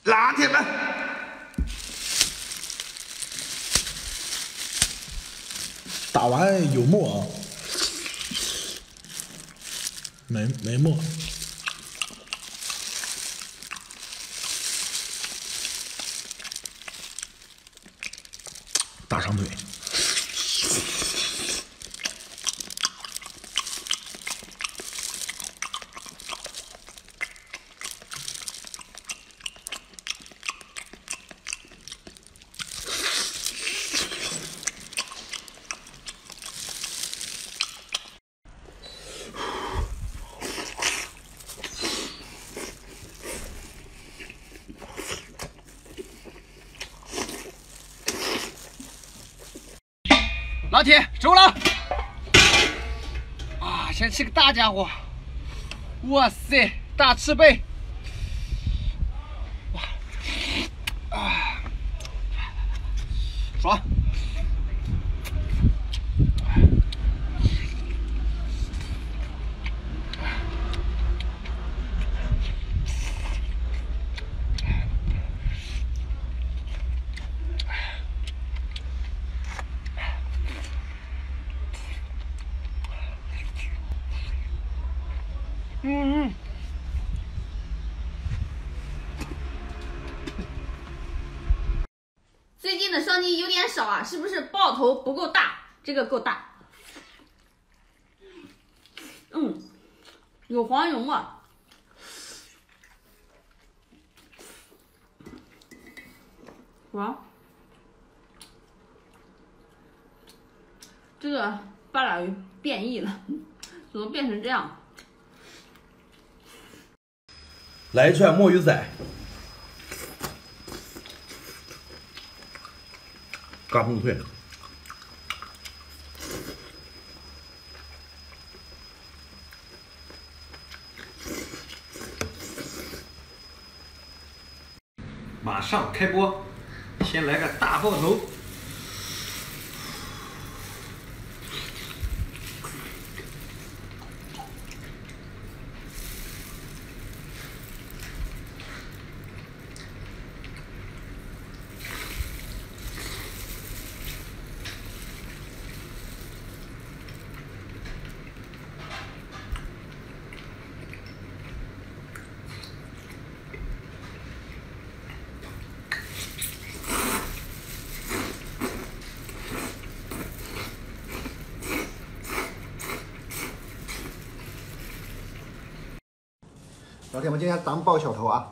老铁们， 打完有沫啊，没沫。大长腿。 老铁，收了！啊，先吃个大家伙！哇塞，大翅背！哇，啊，爽！ 最近的双击有点少啊，是不是爆头不够大？这个够大。有黄油啊。哇，这个八爪鱼变异了，怎么变成这样？ 来一串墨鱼仔，嘎嘣脆。 马上开播，先来个大爆头。 老铁们，今天咱们爆小头啊！